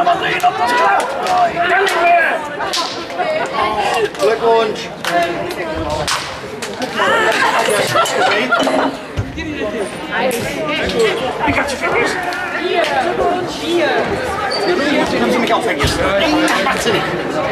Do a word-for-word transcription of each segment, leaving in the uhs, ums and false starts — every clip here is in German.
mal sehen, ob das klappt. Glückwunsch. Ich hab's vergessen. Vier. Vier. Den haben Sie mich auch vergessen. Das macht sie nicht.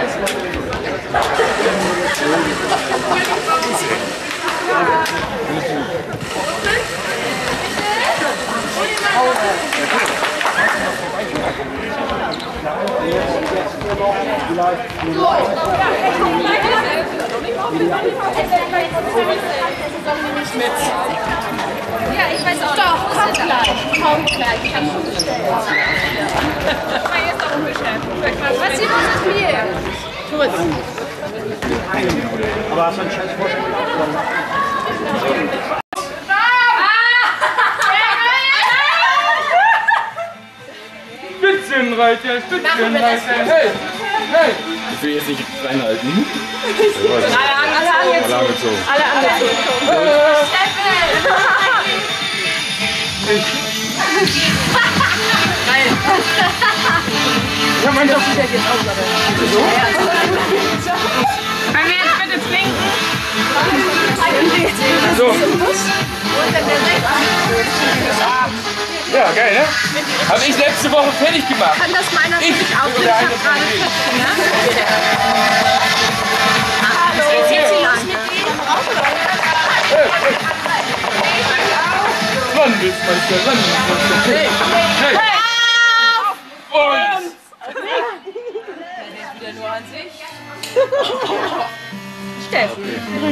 Mit. Ja, ich weiß auch. Doch, kommt gleich. Kommt gleich. Ich hab's schon bestellt. Mal jetzt auch umgestellt. Was hier los ist Spiel? Gut. Aber hast du einen scheiß Vorschlag? Spitzenreiter, Spitzenreiter, hey, hey! Ich will jetzt nicht reinhalten. Alle angezogen. Alle angezogen. Alle angezogen. Steffen! Geil. Ja, mein Gott. Können wir jetzt bitte trinken? So. Ja, geil, ne? Habe ich letzte Woche fertig gemacht. Kann das meiner für mich auch? Ich habe gerade Töpfchen, ne? Hallo. Jetzt sie lang. Landesmeister, Landesmeister. Hey, hey. Und. Der ist wieder nur an sich. Steffen.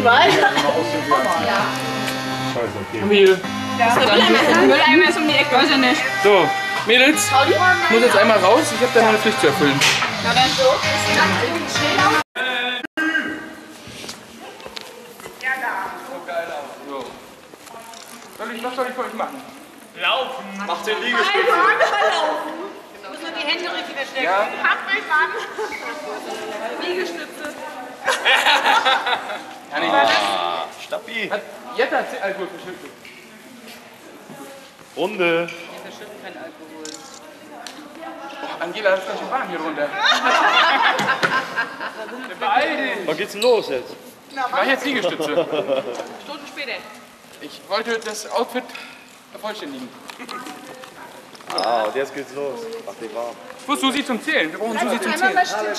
Mehl. Der Mülleimer ist um die Ecke, weiß ich nicht. So, Mädels, ich muss jetzt einmal raus. Ich habe da noch eine Pflicht zu erfüllen. Na dann so. Soll ich, was soll ich für euch machen? Laufen. Macht den Liegestütze. Du musst nur die Hände richtig verstecken. Ja. Pack mich an. Liegestütze. Ja, nicht. Ah, Stabi. Hat Jetta Alkohol verschüttet? Runde. Wir verschütten keinen Alkohol. Oh, Angela, das ist ganz schön warm hier runter. Beeil dich. Wann geht's denn los jetzt? Ich mache jetzt Liegestütze. Stunden später. Ich wollte das Outfit vervollständigen. Ah, und jetzt geht's los. Mach dich warm. Wo ist Susi zum Zählen? Wir brauchen Susi zum Zählen.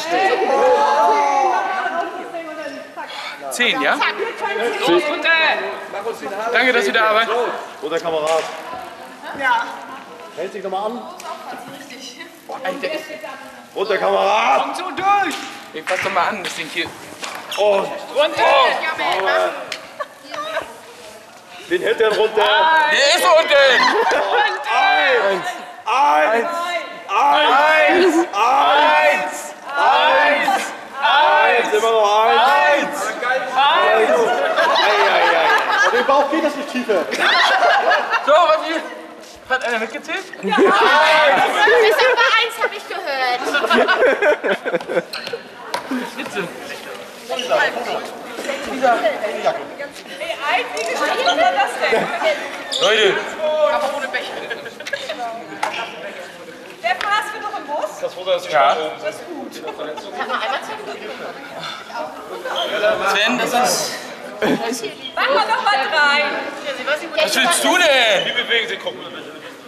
Zehn, ja? Los, runter! Danke, dass ihr da wart. Wo der Kamerad? Ja. Hält sich nochmal an. Boah, Alter, ist... Und der Kamerad. Kommt so durch! Ich fass doch mal an, das Ding hier. Und. Runter! Den hält er runter. Der ist unten! Eins. Eins. Eins. Eins. Eins. Eins. Immer noch eins. Eins. Eins. Eieiei. Und im Bauch geht das nicht tiefer. So, was hier? Hat einer mitgezählt? Ja. Bis etwa eins habe ich gehört. Spitze. Ey, ein Liegestütze oder das denn? Leute. Aber ohne Becher. Der Pass wird noch im Bus? Das Futter ist Ja. oben. Das ist gut. Kann man einmal zehn Sven, das ist... Mach mal noch mal drei. Was willst du denn? Wie bewegen Sie? Gucken wir bitte.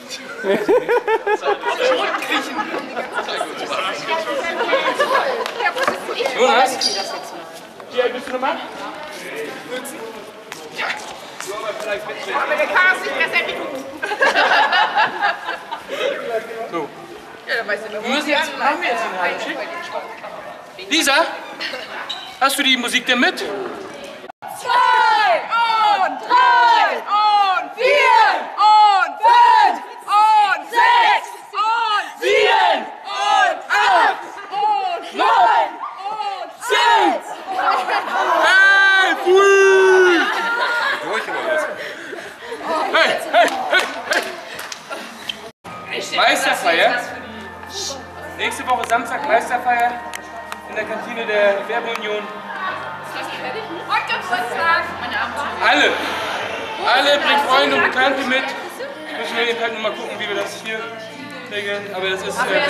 Jonas? Wie alt bist du nochmal? Aber der Chaos nicht besser wie du. So. Ja, dann weiß ich noch. Wir müssen jetzt... Machen wir jetzt den Heimschick? Lisa? Hast du die Musik denn mit? Zwei und drei und vier und fünf und sechs und sieben und acht und neun und zehn. Hey, Pui! Hey, hey, hey, hey! Meisterfeier. Nächste Woche Samstag Meisterfeier in der Kantine der Werbeunion. Und Geburtstag. Meine Arme zu. Alle, alle bringen Freunde und Bekannte mit. Müssen wir eben halt nur mal gucken, wie wir das hier Regeln, aber das ist... Äh,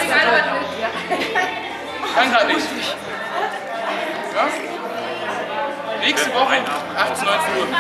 kann gerade nicht. Ja? Nächste Woche achtzehn, neunzehn Uhr.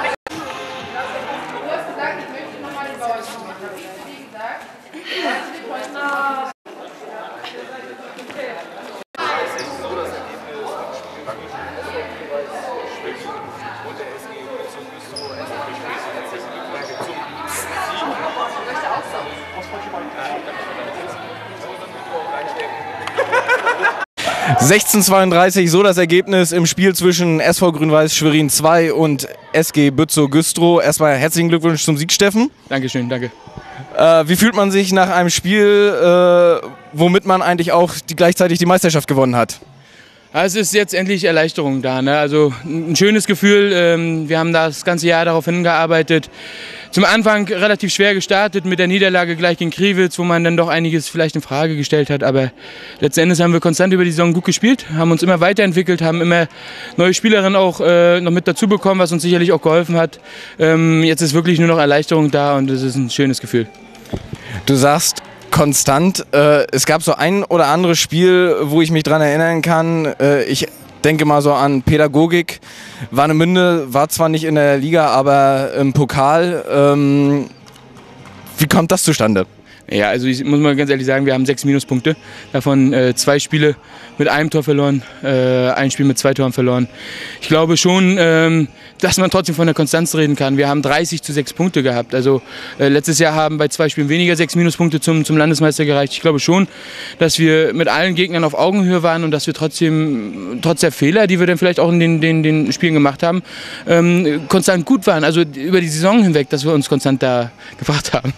sechzehn zweiunddreißig, so das Ergebnis im Spiel zwischen S V Grün-Weiß Schwerin zwei und S G Bützow-Güstrow. Erstmal herzlichen Glückwunsch zum Sieg, Steffen. Dankeschön, danke. Äh, wie fühlt man sich nach einem Spiel, äh, womit man eigentlich auch die, gleichzeitig die Meisterschaft gewonnen hat? Es ist jetzt endlich Erleichterung da, ne? Also ein schönes Gefühl. Ähm, wir haben das ganze Jahr darauf hingearbeitet. Zum Anfang relativ schwer gestartet mit der Niederlage gleich gegen Kriwitz, wo man dann doch einiges vielleicht in Frage gestellt hat. Aber letzten Endes haben wir konstant über die Saison gut gespielt, haben uns immer weiterentwickelt, haben immer neue Spielerinnen auch äh, noch mit dazu bekommen, was uns sicherlich auch geholfen hat. Ähm, jetzt ist wirklich nur noch Erleichterung da und es ist ein schönes Gefühl. Du sagst konstant. Äh, es gab so ein oder anderes Spiel, wo ich mich dran erinnern kann. Äh, ich denke mal so an Pädagogik. Warnemünde war zwar nicht in der Liga, aber im Pokal. Ähm, wie kommt das zustande? Ja, also ich muss mal ganz ehrlich sagen, wir haben sechs Minuspunkte. Davon äh, zwei Spiele mit einem Tor verloren, äh, ein Spiel mit zwei Toren verloren. Ich glaube schon, ähm, dass man trotzdem von der Konstanz reden kann. Wir haben dreißig zu sechs Punkte gehabt. Also äh, letztes Jahr haben bei zwei Spielen weniger sechs Minuspunkte zum, zum Landesmeister gereicht. Ich glaube schon, dass wir mit allen Gegnern auf Augenhöhe waren und dass wir trotzdem, trotz der Fehler, die wir dann vielleicht auch in den, den, den Spielen gemacht haben, ähm, konstant gut waren. Also über die Saison hinweg, dass wir uns konstant da gebracht haben.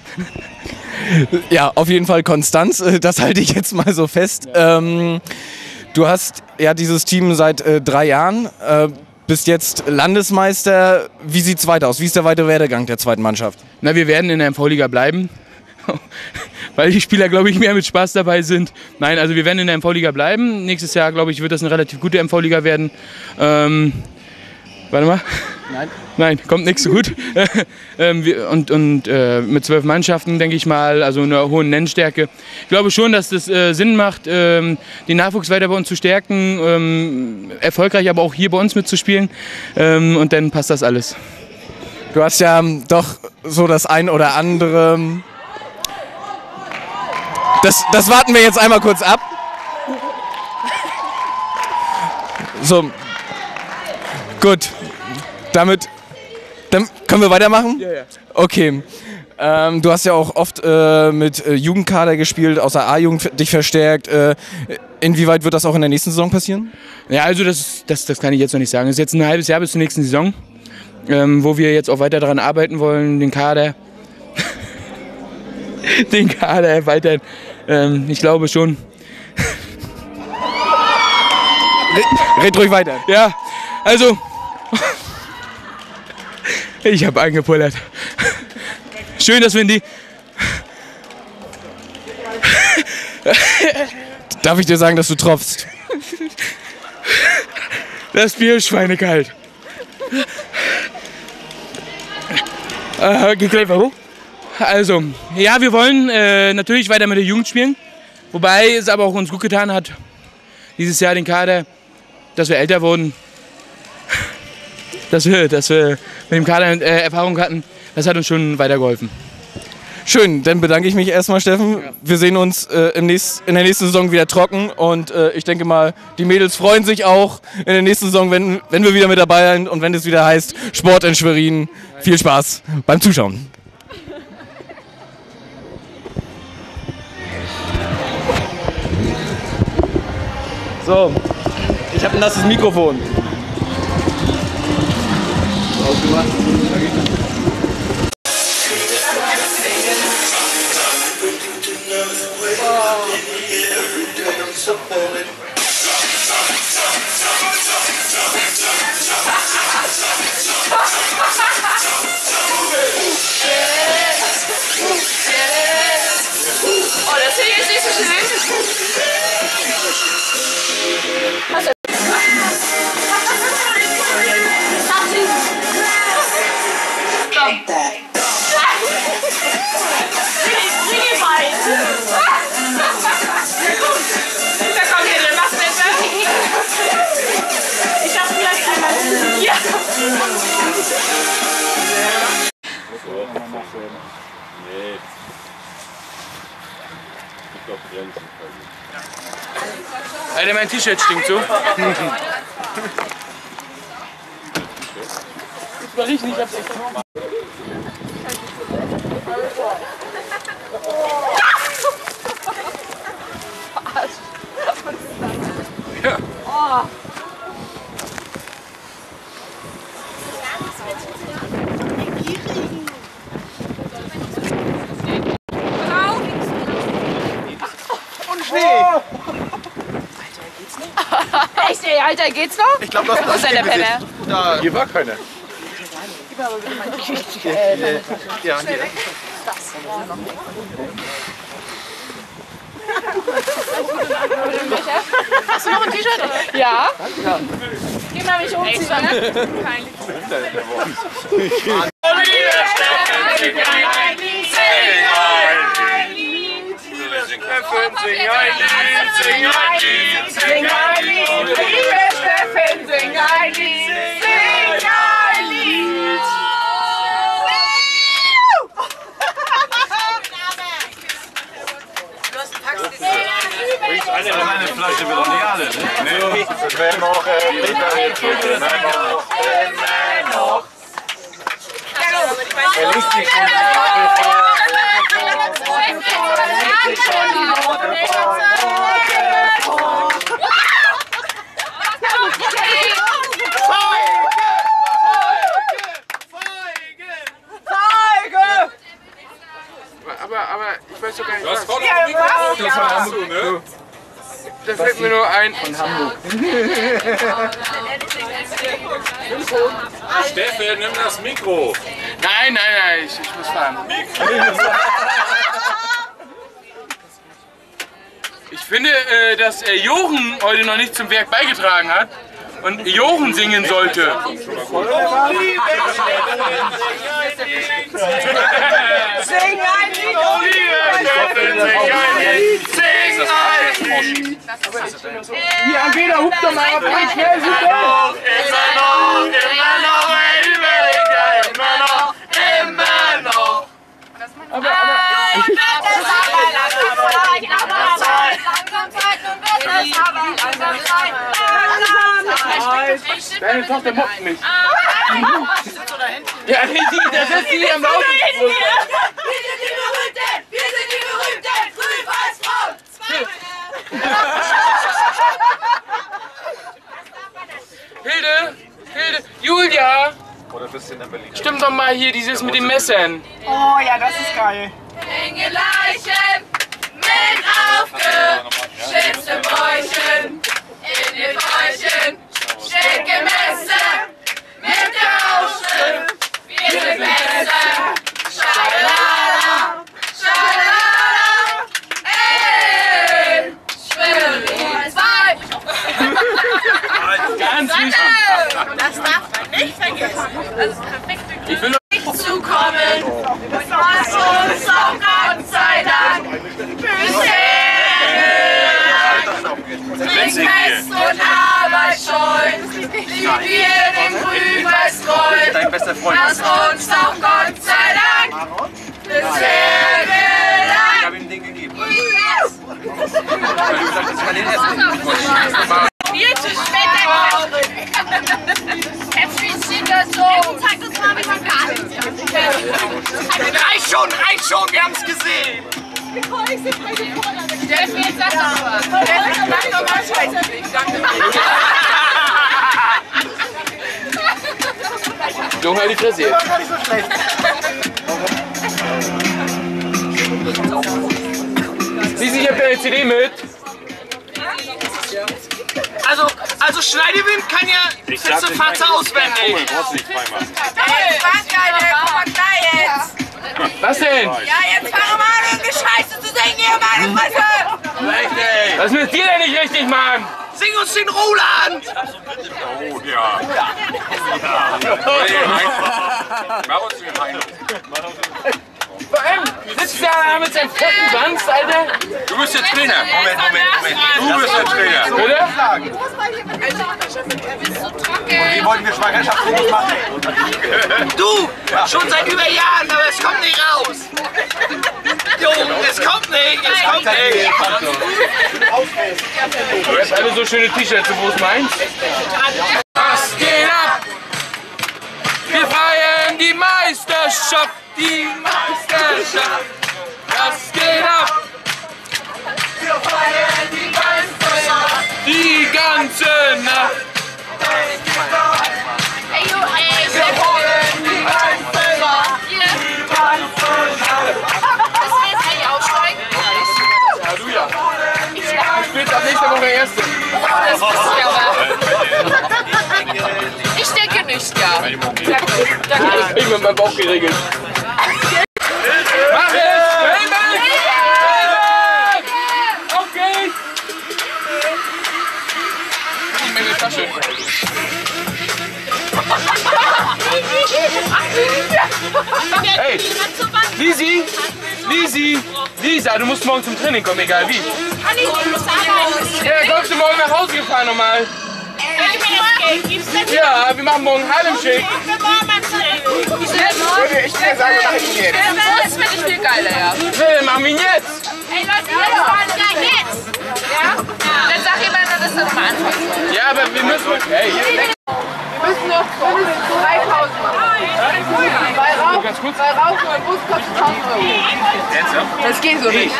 Ja, auf jeden Fall Konstanz, das halte ich jetzt mal so fest. Ja. Ähm, du hast ja dieses Team seit äh, drei Jahren, äh, bist jetzt Landesmeister. Wie sieht es weiter aus? Wie ist der weitere Werdegang der zweiten Mannschaft? Na, wir werden in der M V-Liga bleiben, weil die Spieler, glaube ich, mehr mit Spaß dabei sind. Nein, also wir werden in der M V-Liga bleiben. Nächstes Jahr, glaube ich, wird das eine relativ gute M V-Liga werden. Ähm, warte mal. Nein. Nein, kommt nichts so gut. ähm, wir, und und äh, mit zwölf Mannschaften, denke ich mal, also einer hohen Nennstärke. Ich glaube schon, dass das äh, Sinn macht, ähm, den Nachwuchs weiter bei uns zu stärken, ähm, erfolgreich aber auch hier bei uns mitzuspielen. Ähm, und dann passt das alles. Du hast ja doch so das ein oder andere. Das, das warten wir jetzt einmal kurz ab. So. Gut. Damit, dann können wir weitermachen? Ja, ja. Okay. Ähm, du hast ja auch oft äh, mit äh, Jugendkader gespielt, außer A-Jugend dich verstärkt. Äh, inwieweit wird das auch in der nächsten Saison passieren? Ja, also das, das, das kann ich jetzt noch nicht sagen. Es ist jetzt ein halbes Jahr bis zur nächsten Saison, ähm, wo wir jetzt auch weiter daran arbeiten wollen, den Kader, den Kader erweitern. Ähm, ich glaube schon. Red, red ruhig weiter. Ja, also... Ich habe angepullert. Schön, dass wir in die... Darf ich dir sagen, dass du tropfst? Das Bier ist schweinekalt. Äh, geklebt, warum? Also, ja, wir wollen äh, natürlich weiter mit der Jugend spielen. Wobei es aber auch uns gut getan hat, dieses Jahr den Kader, dass wir älter wurden. Dass wir, dass wir mit dem Kader äh, Erfahrung hatten, das hat uns schon weitergeholfen. Schön, dann bedanke ich mich erstmal, Steffen. Ja. Wir sehen uns äh, im nächst, in der nächsten Saison wieder trocken und äh, ich denke mal, die Mädels freuen sich auch in der nächsten Saison, wenn, wenn wir wieder mit dabei sind und wenn es wieder heißt Sport in Schwerin. Viel Spaß beim Zuschauen. So, ich habe ein nasses Mikrofon. Ausgemacht. Oh, das finde ich jetzt nicht so schön. Stop that. Really, really fine. Alter, mein T-Shirt stinkt so. Das war richtig, ich hab's echt gemacht. Ja. Oh. Und Schnee! Echt, ey, Alter, geht's noch? Ich glaube, das Wo ist denn der Penner? Da. Hier war keiner. Äh, ja, hier. Hast du noch ein T-Shirt? Ja. Ja. Geh mal mich umziehen, ne? Peinlich. Sing ein Lied, sing ein Lied, sing ein Lied, liebe Steffen, sing ein Lied, sing ein Lied. Bringst eine eine Flasche wird doch nicht alle, ne? Nee, wenn noch, wenn noch, wenn noch. Er liest sich schon. Aber, aber ich weiß doch gar nicht, Du hast was. voll auf Mikrofon, das war Hamburg, ne? Da fällt mir nur ein. Von Hamburg. Steffen, nimm das Mikro. Nein, nein, nein, ich, ich muss fahren. Ich finde, äh, dass äh, Jochen heute noch nicht zum Werk beigetragen hat und Jochen singen sollte. Sing ein Lied, oh liebe Steffen, sing ein Lied, sing ein Lied. Hier, Angela, hup doch mal ab, wie schnell sind Immer noch, immer noch, ich überleg ja immer noch, immer noch. Aber, aber, deine Tochter mobbt mich. Ja, die, die, das ist die am Laufen. Wir sind die Berühmten! Wir sind die Berühmten! Grün-Weiß-Rot! Hilde, Hilde, Julia, Oder bist du in Berlin? stimmt doch mal hier dieses mit den Messern. Oh ja, das ist geil. Enge Leichen mit aufgeschnitzten Bäuchen. In den Bäuchen steht Gemesse mit Rauschen. Wir sind Messer. Schalalala, schalalala. Ey, Schwimmen zwei. Ganz wichtig. Das darf man nicht vergessen. Das ist perfekte Ich will Glück zu kommen. Was uns auch Gott sei Dank bisher trink fest und Arbeit scheuen. Lieb wir den Grün-Weiß-Rot. Dein bester Freund. Was uns auch Gott sei Dank bisher gelangt. Ich habe ihm den gegeben. Ich habe gesagt, ich kann den essen. Biertisch Jetzt steht das so. Zeig uns mal, wie man gar nichts kann. Reicht schon, reicht schon, wir haben es gesehen. Steffen, jetzt sag doch mal. Steffen, sag doch mal Scheiße. Ich danke Junge, halt die Fresse jetzt. Das war nicht so schlecht. Siehst du, ich hab deine C D mit. Also, also Schneidewind kann ja letzte Fahrt auswendig. Hey, was geil, guck mal gleich jetzt. Was denn? Ja, jetzt fang mal an, irgendeine Scheiße zu singen hier, meine Fresse. Richtig. Was müsst ihr denn nicht richtig machen? Sing uns den Roland. Oh ja. Ja. Mach uns den Heino. Vor allem sitzt der mit seinem fetten Wanst, Alter. Du bist der Trainer. Moment, Moment, Moment. Du bist der Trainer. Bitte? Wie wollten wir Schwangerschaftsfotos machen? Du! Schon seit über Jahren, aber es kommt nicht raus! Junge, es kommt nicht! Es kommt nicht! Du hast alle so schöne T-Shirts, wo es meins? Was geht ab? Wir feiern die Meisterschaft, die Meisterschaft. Was geht ab? Wir feiern die Meisterschaft, die ganze Nacht. Ey, jo, ey, Wir wollen die Meisterschaft, die ganze Nacht. müssen wir jetzt eigentlich aussteigen? Ja, du ja. Ich spiele ab nächster Woche Erste. Das wisst ihr aber. Ich denke nicht, ja. Danke. Danke. Das kriegen wir mit meinem Bauch geregelt. Mach es! Helmut! Helmut! Okay! In meine Tasche. Hey! Lisi! Lisi! Lisa, du musst morgen zum Training kommen, egal wie. Kann ich nicht sagen. Ja, kommst du morgen nach Hause gefahren nochmal? Ja, wir machen morgen Harlem Shake. Ich will sagen, wir machen ihn jetzt. Das finde ich viel geiler, ja. Nee, wir machen ihn jetzt. Ey Leute, jetzt fahren wir jetzt. Ja? Dann sag jemand, dass das nochmal anfangen. Ja, aber wir müssen... Hey, jetzt... Wir müssen noch mindestens drei Pausen machen. Bei Rauchen, Ganz kurz. bei Rauchen im Bus kostet tausend Euro. Das geht so nicht.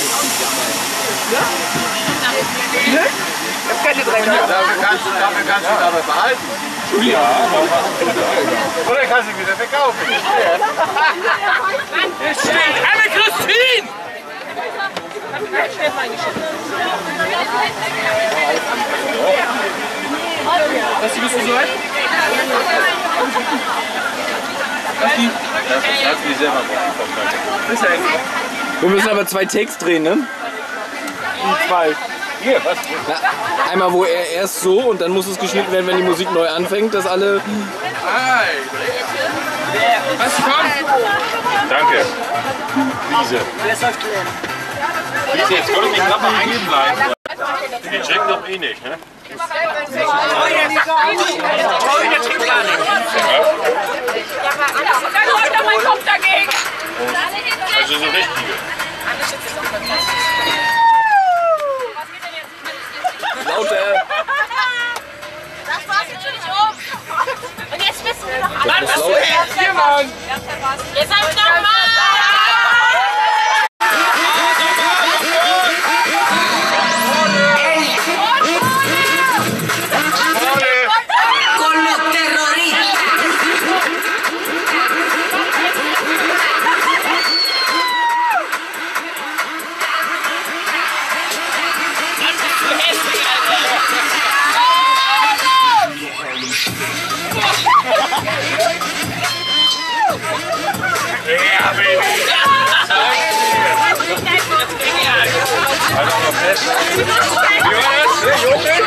Das ist keine drei Euro. Dafür kannst du, dafür kannst du dabei behalten. Ja. Oder kannst du wieder verkaufen. Es steht Anne-Christine! Basti, bist du soweit? Basti? Das ist selber Wir müssen aber zwei Takes drehen, ne? Zwei. Hier, was? Na, einmal, wo er erst so und dann muss es geschnitten werden, wenn die Musik neu anfängt, dass alle... Hi! Basti, komm! Danke. Lise. Lise, jetzt würde ich nicht mal hängen bleiben. Die checken doch eh nicht, ne? Freunde trinkt gar nicht. Dann holt er meinen Kopf dagegen. Also so richtige. Lauter! Das war's jetzt schon nicht um. Und jetzt wissen wir noch Mann, was du hältst hier, Mann! Jetzt sag ich noch mal. Ja, Baby. Also noch fest. Wie war das? Jochen?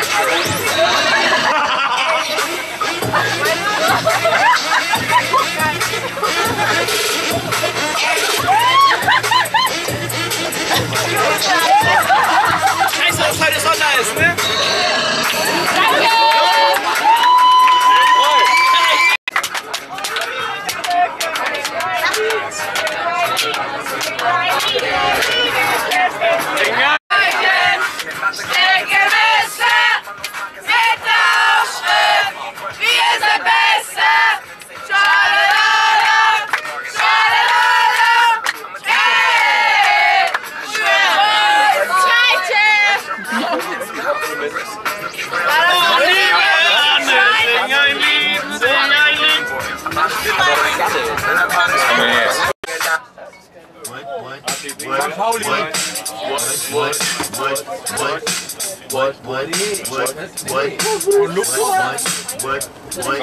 Scheiße, dass heute Sonntag ist, ne? Pauli. What, what, what, what, what is, what, what, what, what, what, what,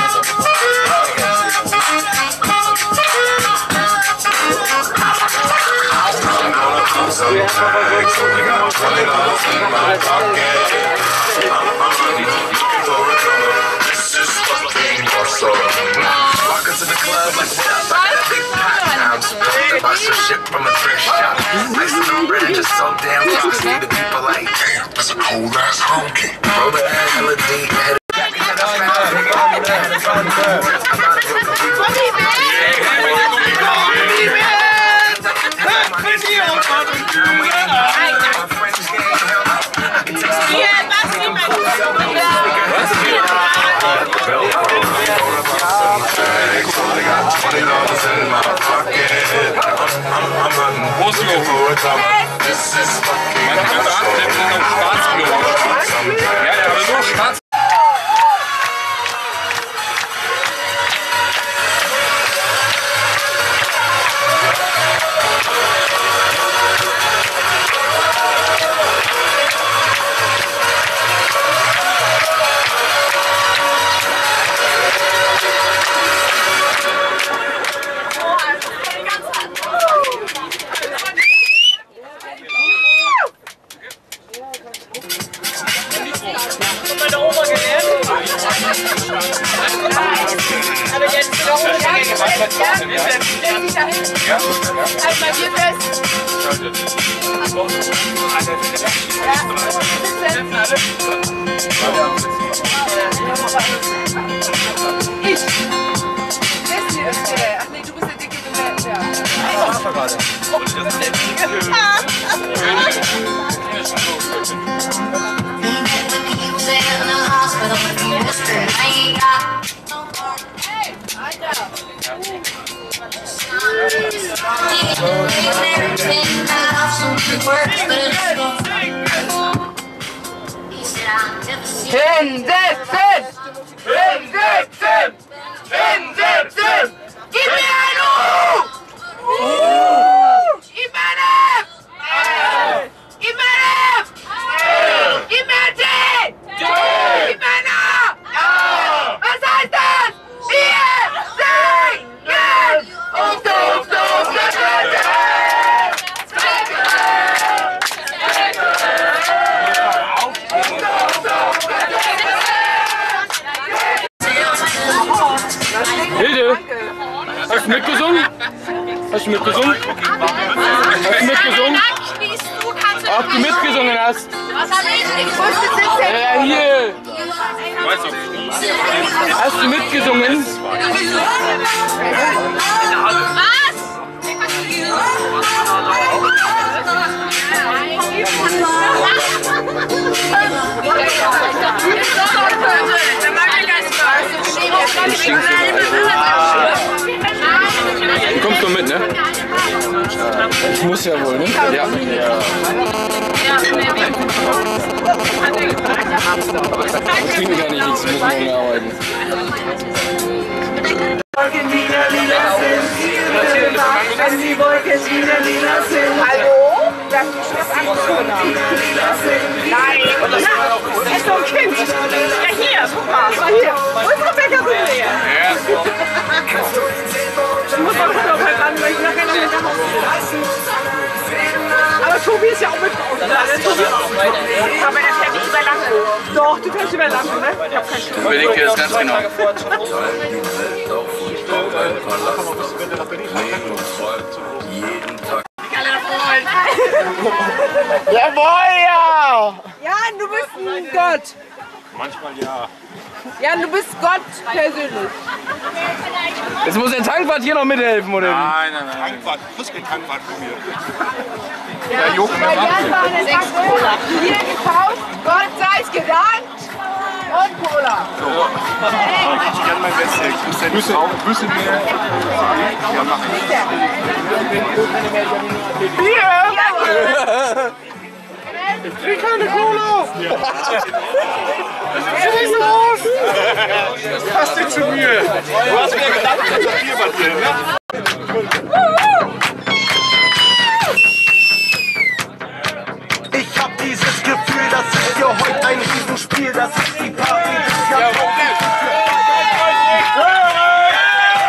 what, some tags. Only got twenty dollars in my pocket. I'm, I'm looking for a drummer. This is fucking awesome. Walk into the club like what I thought that big pot. I'm supposed to buy some shit from a thrift shop. Nice to know brand just so damn foxy. The people like, damn, that's a cool ass honky. Roll the ass hella deep, head This is fucking awesome. Halt mal hier fest. Ich. Wesley ist der. Ach nee, du bist der Dicke. Ja. Ich war gerade. Hinsetzen! Hinsetzen! Hinsetzen! Gib mir ein U! Gib mir ein F! Gib mir ein F! Gib mir ein T! Gib mir ein A! Was heißt das? Wir singen! Und dumm, dumm, Hilde, hast du mitgesungen? Hast du mitgesungen? Hast du mitgesungen? Ob du mitgesungen hast? Was hab ich? Ich wusste es nicht. Ja, hier. Hast du mitgesungen? Du kommst doch mit, ne? Ich muss ja wohl, ne? Ja. Ich kriege gar nicht nichts, ich muss morgen arbeiten. Wolken wieder lila sind, wenn die Wolken wieder lila sind. Hallo? Das ist das andere. Nein, das ist doch ein Kind. Ja, hier, guck mal. Das war hier. Unsere Bäckerin leer. Ich muss mal gucken, ob er ran, weil ich nachher noch mit nach Hause will. Aber Tobi ist ja auch mit raus. Aber der fährt nicht über Lampe. Doch, du fährst über Lampe, ne? Ich hab keinen Schiff. Überleg dir das ganz genau. Jawohl, ja! Jan, du bist ein Gott. Manchmal ja. Jan, du bist Gott persönlich. Jetzt muss der Tankwart hier noch mithelfen, oder wie? Nein, nein, nein. Tankwart, frisch kein Tankwart von mir. Ja, Jucken, weil Jan war eine sechs Cola. Hier gekauft, Gott sei es gedankt und Cola. So. Ich kann mein Bestes. Ich muss ja nicht auch ein bisschen mehr. Ja, mach ich. Bier! Ich krieg keine Cola! Was ist los? Das passt nicht zu mir. Du hast mir gedacht, das ist Bier bei dir, ne? Ich hab dieses Gefühl, das ist für heute ein Riesenspiel, das ist die Party des Jahrhunderts.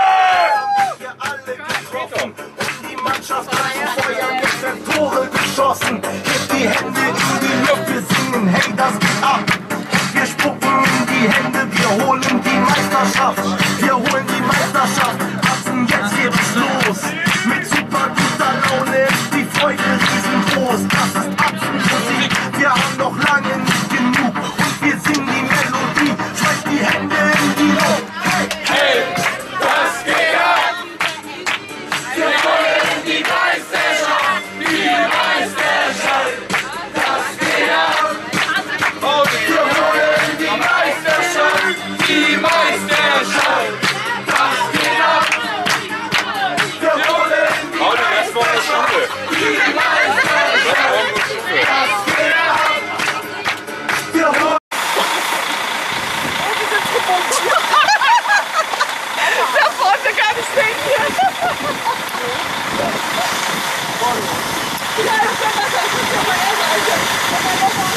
Wir alle getroffen und die Mannschaft hat zu Feuer mit den Tore geschossen. draußen, hebt die Hände in die Luft, wir singen, hey, das geht ab. Wir spucken in die Hände, wir holen die Meisterschaft. Wir holen die Meisterschaft, passen, jetzt geht es los. Mit super guter Laune ist die Freude riesengroß. Das ist Apfelmusik, wir haben noch lange nicht genug. Und wir singen die Melodie, schmeißt die Hände in die Luft. Hey, hey, das geht ab. Wir wollen die Meisterschaft, die Meisterschaft. Das geht ab. Wir wollen die Meisterschaft, die Meisterschaft. Das geht ab. Wir wollen die Meisterschaft, die Meisterschaft. Das geht ab. Wir wollen. Da vorne kann ich sehen hier. Ja, ich kann das nicht. Ich kann mal eher sagen. Ich kann mal noch mal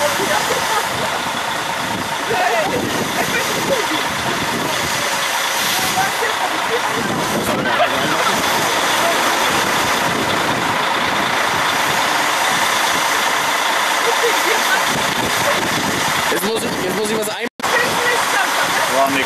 Jetzt muss ich, jetzt muss ich was ein... War nix.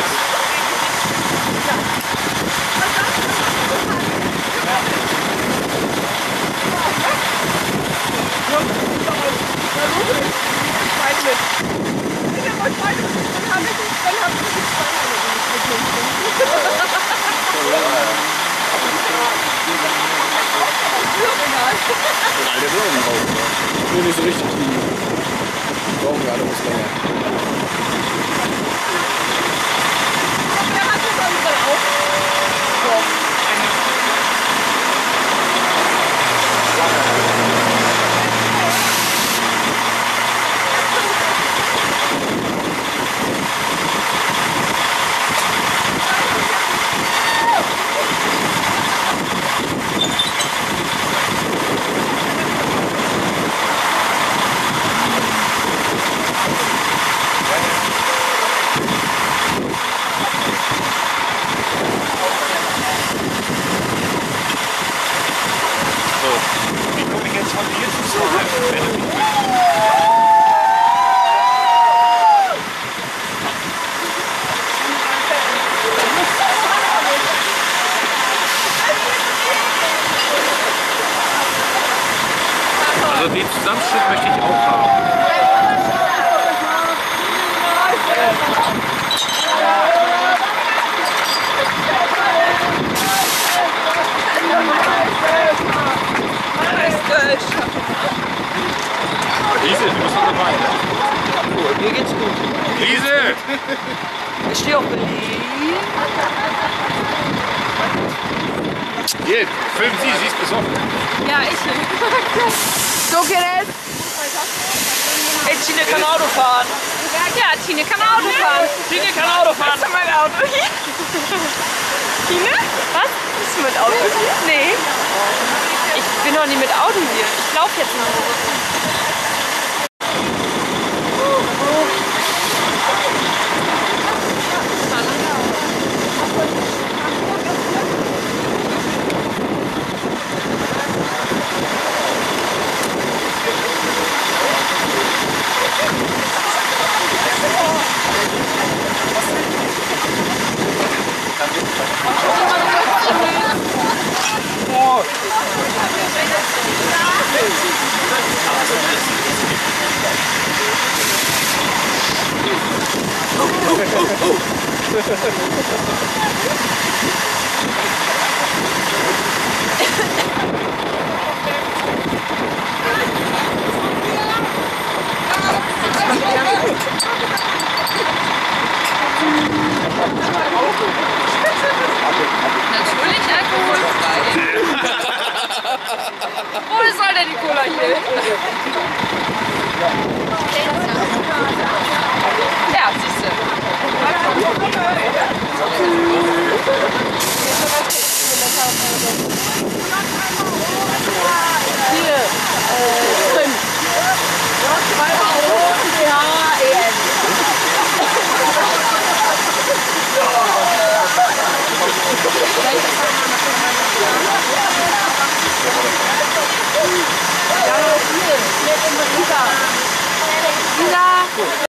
Alte Birnen rauchen. Nur nicht so richtig liegen. Brauchen wir alle was länger. Wie komme ich jetzt von hier zu Salem? Also den Zusammenschnitt möchte ich auch haben. Lise, du bist noch dabei. Cool, mir geht's gut. Lise! Ich stehe auf Berlin. Hier, filmen Sie, sie ist besoffen. Ja, ich. So geht es. Ey, Tine kann Auto fahren. Ja, Tine kann Auto fahren. Tine kann Auto fahren. Hast du mein Auto hier? Tine? Was? Bist du mit Auto hier? Nee. Ich bin noch nie mit Auto hier. Ich laufe jetzt nach Hause. Natürlich alkoholfrei. Wo soll denn die Cola hier? Ja, siehst du. Hier, äh, fünf. Zweimal O, P H E N. Ja, jetzt in Riga. Lisa.